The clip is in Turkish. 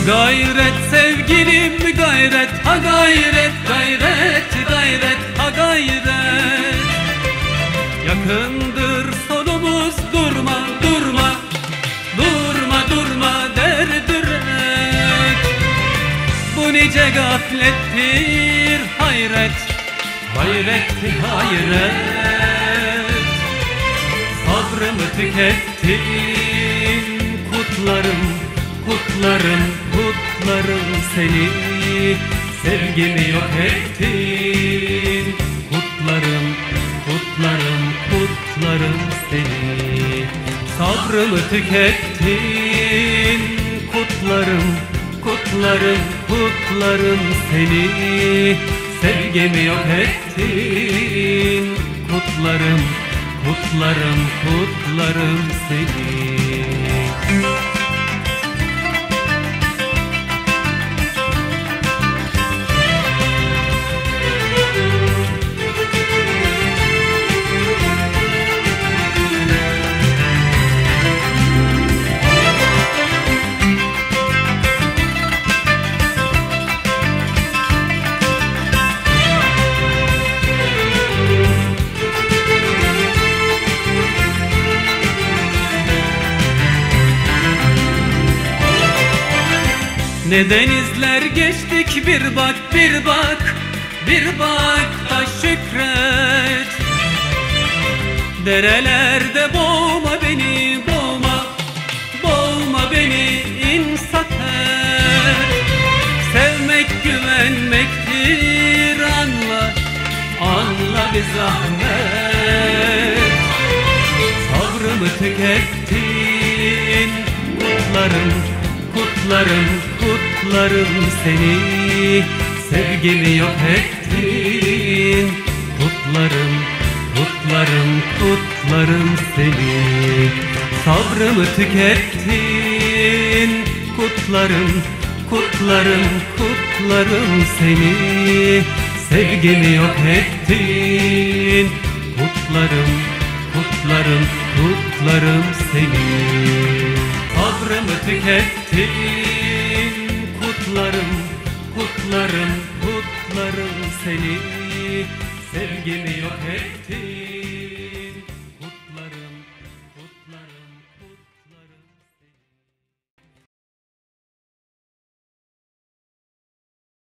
gayret sevgilim gayret, ha gayret, gayret, gayret, ha gayret. Yakındır sonumuz, durma, durma, durma, durma derdürek. Bu nice gaflettir hayret, hayret, hayret. Sabrımı tükettin, kutlarım, kutlarım, kutlarım seni. Sevgimi yok ettin, kutlarım, kutlarım, kutlarım seni. Sabrımı tükettin, kutlarım, kutlarım, kutlarım seni. Sevgimi yok ettin, kutlarım, kutlarım, kutlarım seni. Ne denizler geçtik, bir bak, bir bak, bir bak da şükret. Derelerde boğma beni, boğma, boğma beni insaf et. Sevmek güvenmektir, anla, anla bir zahmet. Sabrımı tükettin, kutlarım, kutlarım, kutlarım seni. Sevgimi yok ettin, kutlarım, kutlarım, kutlarım seni. Sabrımı tükettin, kutlarım, kutlarım, kutlarım seni. Sevgimi yok ettin, kutlarım, kutlarım, kutlarım seni. Sabrımı tükettin, kutlarım, kutlarım, kutlarım seni. Sevgimi yok ettin.